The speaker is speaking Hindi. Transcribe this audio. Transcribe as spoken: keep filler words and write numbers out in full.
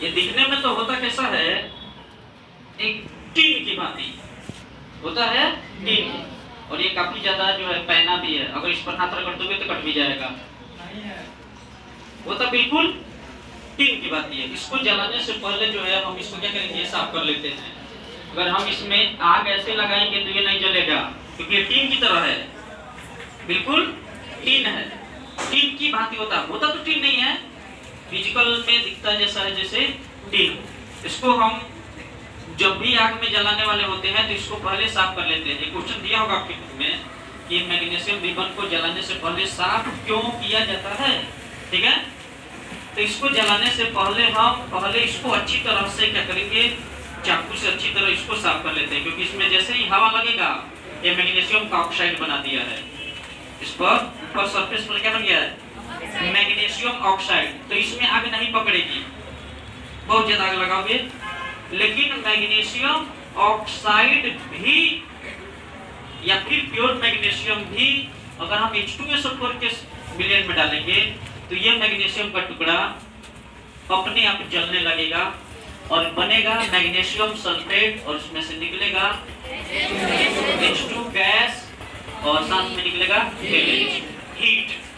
ये दिखने में तो होता कैसा है, एक टीन की भांति होता है, टीन की। और ये काफी ज्यादा जो है पैना भी है, अगर इस पर हाथ रगड़ दोगे तो कट भी जाएगा। वो तो बिल्कुल टीन की बात है। इसको जलाने से पहले जो है हम इसको क्या करेंगे, साफ कर लेते हैं। अगर हम इसमें आग ऐसे लगाएंगे तो ये नहीं जलेगा, क्योंकि ये टीन की तरह है, बिल्कुल टीन है, टीन की भांति होता है। होता तो टीन नहीं है, फिजिकल में दिखता जैसा है जैसे टीन। इसको हम जब भी आग में जलाने वाले होते हैं तो इसको पहले साफ कर लेते हैं। क्वेश्चन दिया होगा आपके बुक में कि मैग्नीशियम रिबन को जलाने से पहले साफ क्यों किया जाता है, ठीक है। तो इसको जलाने से पहले हम पहले इसको अच्छी तरह से क्या करेंगे, चाकू से अच्छी तरह इसको साफ कर लेते हैं, क्योंकि इसमें जैसे ही हवा लगेगा ये मैग्नीशियम का ऑक्साइड बना दिया है। इस पर ऊपर सरफेस पर क्या बन गया है, मैग्नीशियम ऑक्साइड। तो इसमें आग नहीं पकड़ेगी, बहुत ज्यादा आग लगाओगे। लेकिन मैग्नीशियम ऑक्साइड भी या फिर प्योर मैग्नीशियम भी अगर हम H two S O four के विलयन में डालेंगे तो ये मैग्नीशियम का टुकड़ा अपने आप जलने लगेगा और बनेगा मैग्नीशियम सल्फेट, और उसमें से निकलेगा एच टू गैस और साथ में निकलेगा हीट।